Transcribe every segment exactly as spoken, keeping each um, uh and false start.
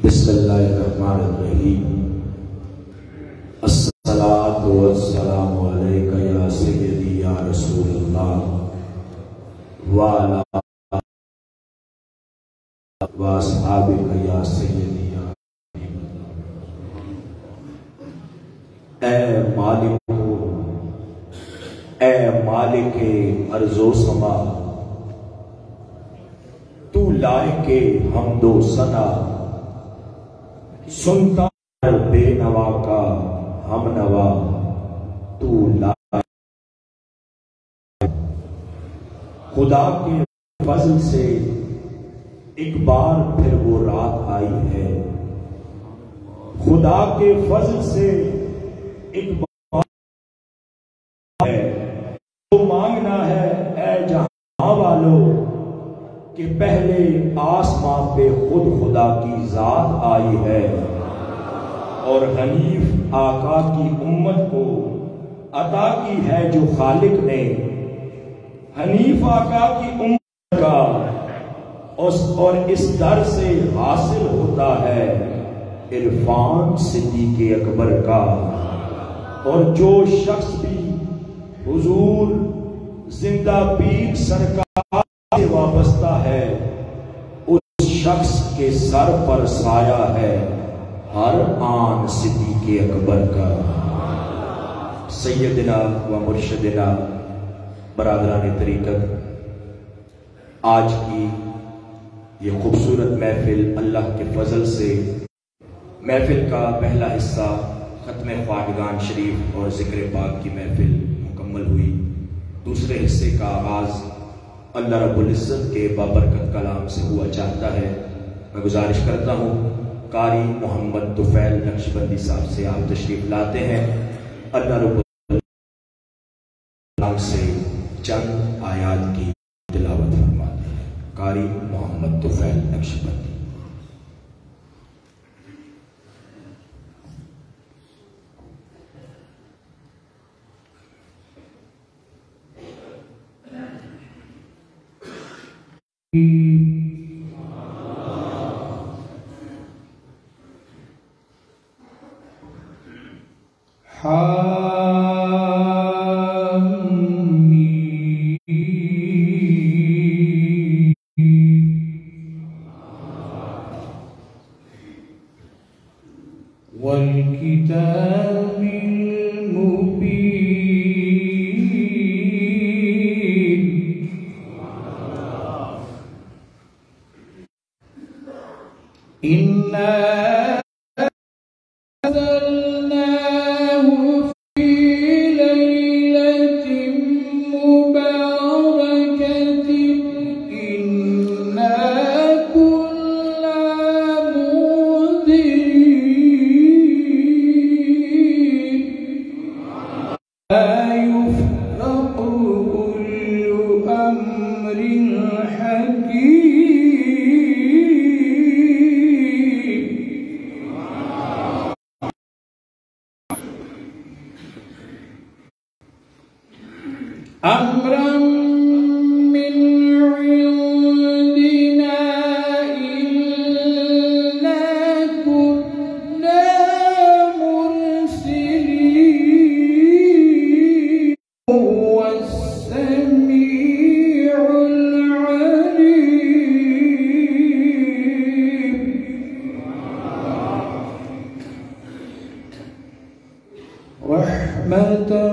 बिस्मिल्लाहिर्रहमानिर्रहीम। अस्सलातु वस्सलामु अलैका या सय्यदी या रसूलल्लाह व अला व अस्हाबिका या सय्यदी या। ए मालिक, ए मालिके अर्ज़ो समा, तू लायके हमदो सना, सुनता बेनवा का हम नवा, तू ला। खुदा के फजल से एक बार फिर वो रात आई है, खुदा के फजल से एक बार है। तो मांगना है ए जहां वालों कि पहले आसमां पे खुद खुदा की जात आई है और हनीफ आका की उम्मत को अता की है जो खालिक ने। हनीफ आका की उम्मत का उस और इस दर से हासिल होता है इरफान सिद्दीक़ अकबर का। और जो शख्स भी हुजूर जिंदा पीर सरकार से वाबस्ता है, उस शख्स के सर पर साया है हर आन सिद्दीक़ अकबर का। सैयदना व मुर्शदिना बरादरान तरीक़त, आज की ये खूबसूरत महफिल अल्लाह के फजल से महफिल का पहला हिस्सा खत्म ख्वाजगान शरीफ और जिक्र पाक की महफिल मुकम्मल हुई। दूसरे हिस्से का आगाज अल्लाह रब्बुल इज़्ज़त के बाबरकत कलाम से हुआ चाहता है। मैं गुजारिश करता हूँ कारी मोहम्मद तुफैल नक्शबंदी साहब से आप तशरीफ लाते हैं। अल्लाह रब्बुल कलाम से चंद आयात की तिलावत फरमाते हैं। कारी मोहम्मद तुफैल नक्शबंदी। वल किताबिल मुबीन। इन्ना अम्रम मिन इंदिना इन्ना कुन्ना मुरसिलीन वस्समीउल अलीम। रहमतन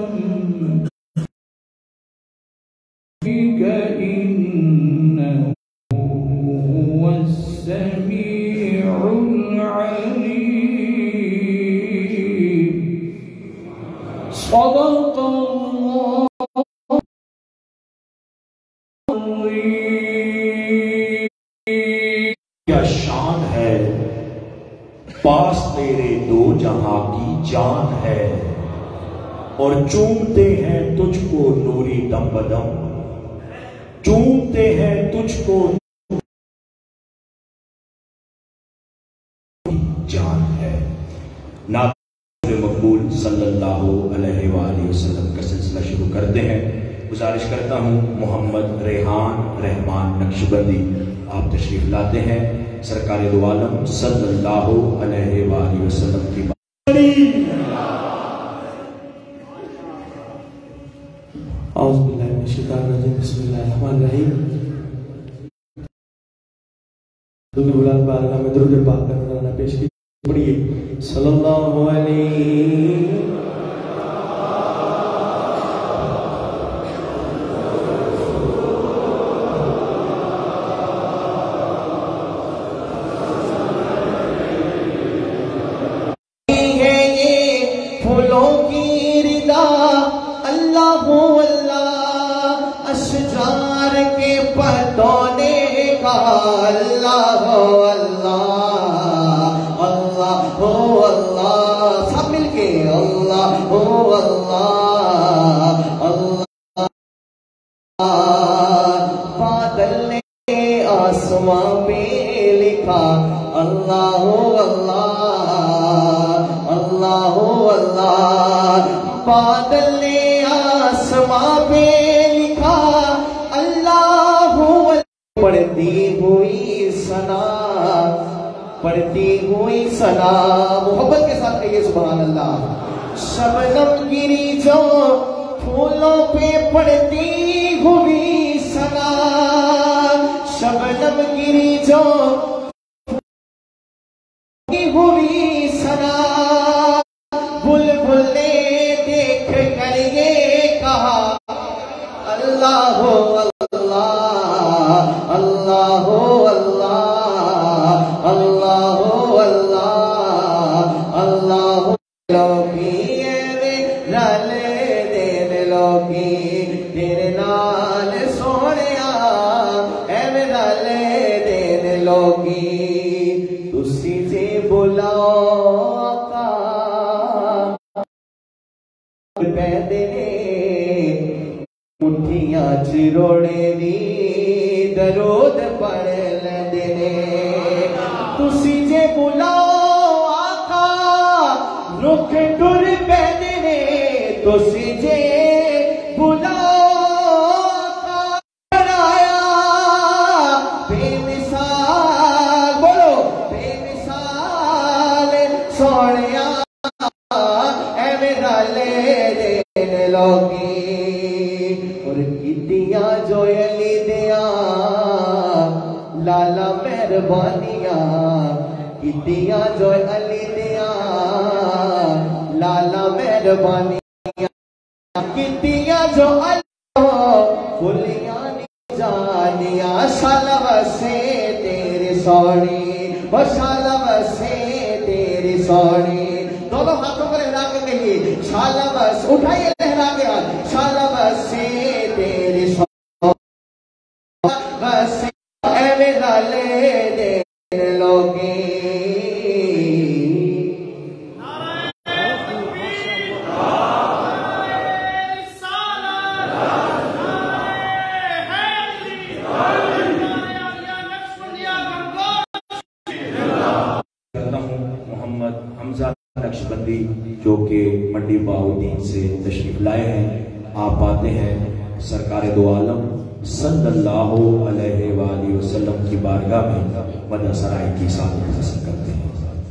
क्या शान है पास तेरे दो जहां की जान है, और चूमते हैं तुझको नूरी दम बदम, चूमते हैं तुझको जान है। ना मकबूल सल्लल्लाहु अलैहि वसल्लम का सिलसिला शुरू करते हैं। गुजारिश करता हूँ मोहम्मद रेहान रहमान नक्शबंदी आप तशरीफ लाते हैं सरकार दो आलम सल्लल्लाहु अलैहि वसल्लम की में दुरूद पाक का पेश की पढ़िए सल्लल्लाहु अलैहि पढ़ती हुई सना मोहब्बत के साथ कहिए सुभान अल्लाह। शबनम गिरी जो फूलों पे पड़ती हुई सना, शबनम गिरी जो हुई सना, बुलबुल ने देख कर ये कहा अल्लाह अल्लाह अल्लाह अल्लाह अल्लाह अल्लाह अल्लाह लोगी रल देन लोगी तेरे नाल सोहणिया एवें रल देन लोगी तुसी जे बुलाओ पैदे मुठियां च रोड़े दी दरूद पढ़ लेंदे ने तुसी जे बुलाओ आका रुख टुर पैदे ने तुसी जे बुलाओ आका बनाया बेमिसाल बोलो बेमिसाल सोहणिया एवें रल देन लोगी और कितियां जो अली दिया लाला मेहरबानिया कितियां जो अली दिया लाला मेहरबानिया कितियां जो फुलियां जानिया शाला वसे तेरी सोनी वो शाला वसे तेरी सोनी दोनों हाथों पर लहरा के कहिए शाला बस उठाइए लहरा के हाथ शाला वसे तेरी सोनी बस एवें रल देन लोगी मोहम्मद हमजा नक्शबंदी जो कि मंडी बाउद्दीन से तशरीफ लाए हैं। आप आते हैं सरकार दो आलम सल्लल्लाहु अलैहि वसल्लम की बारगाह में मदह सराय की सादत हासिल करते हैं।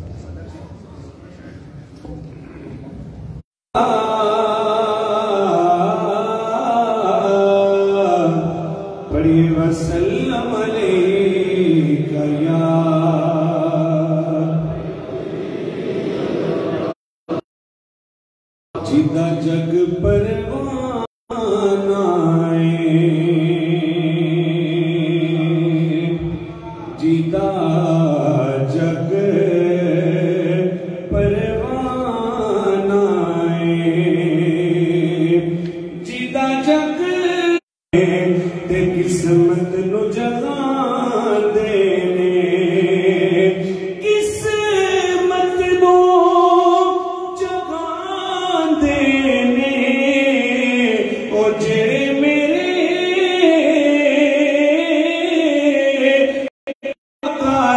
पढ़िए वसल्लम अलैका या जिदा जग परवाना जिदा जग परवाना जिदा जग ते किस्मत नु जगा देने किस्मत नु जगा देने ओ जेड़े मेरे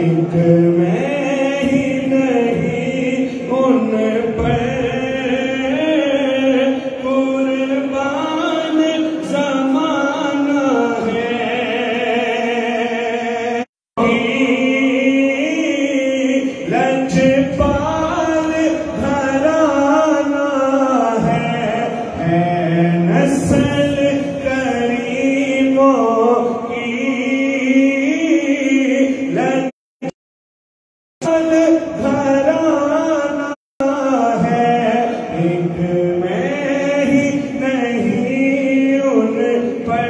एक मैं ही नहीं उन पर कुर्बान ज़माना है। लजपाल घराना है, है नस्ल करीमों की। लजपाल घराना है, एक मैं ही नहीं उन पर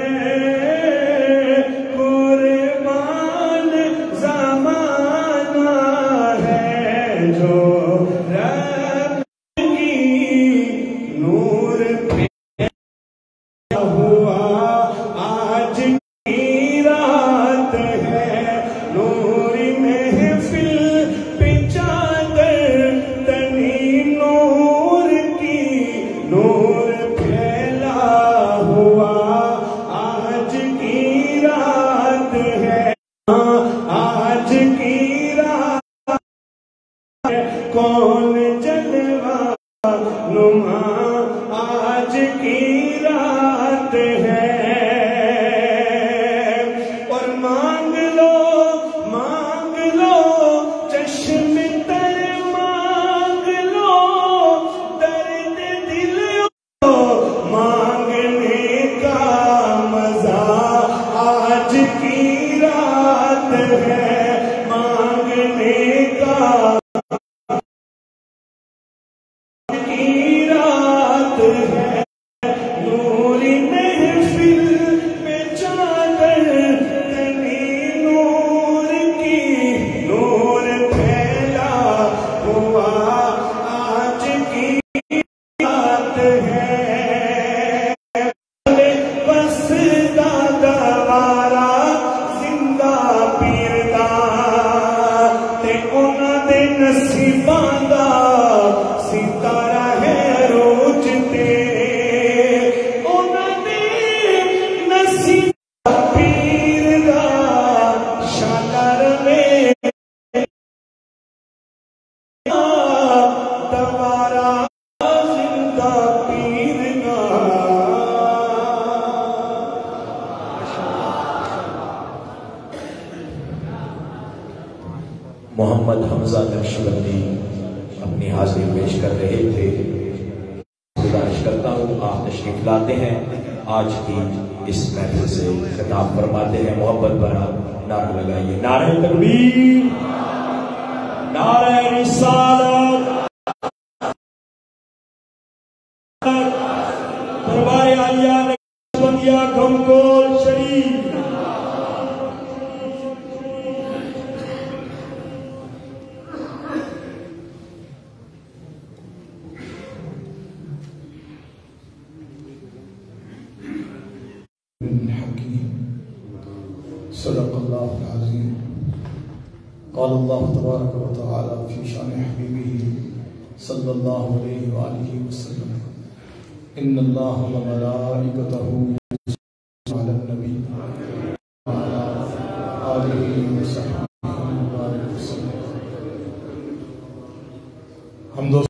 कुर्बान ज़माना है। जो रब की नूर पे हुआ आज की रात है, नूरी महफिल पे चादर तनी नूर की, नूर फैला हुआ आज की रात है। आज की रात कौन जलवा नुमा आज की रात है। और मांग लो मांग लो चश्मे तर मांग लो, दर्द दिल हो मांगने का मजा आज की रात है। मांगने का की रात है, नूरी महफिल पे चादर तनी नूर की, नूर फैला हुआ आज की रात है। बस दादा वारा जिंदा पीरदा ते उन्हां दे नसीबां दा सितारा है रोज ते, उन्हां दे नसीबां पीर दा शानर में दवारा जिंदा पीर दा। मोहम्मद हमजा नक्शबंदी अपनी हाजिरी पेश कर रहे थे। गुजारिश करता हूँ आप तशरीफ लाते हैं, आज की इस महफिल से खिताब फरमाते हैं। मोहब्बत भरा नारा लगाइए, नारे तकबीर, नारे रिसालत, दरबार आलिया नक्शबंदिया गमगोल शरीफ। सदक़ल्लाहुल अज़ीम। क़ाल अल्लाहु तबारक व तआला फ़ी शान हबीबिही सल्लल्लाहु अलैहि व आलिहि वसल्लम, इन्नल्लाहा व मलाइकतहु युसल्लूना अलन नबी व अला आलिहि व सहबिहि वसल्लम। हम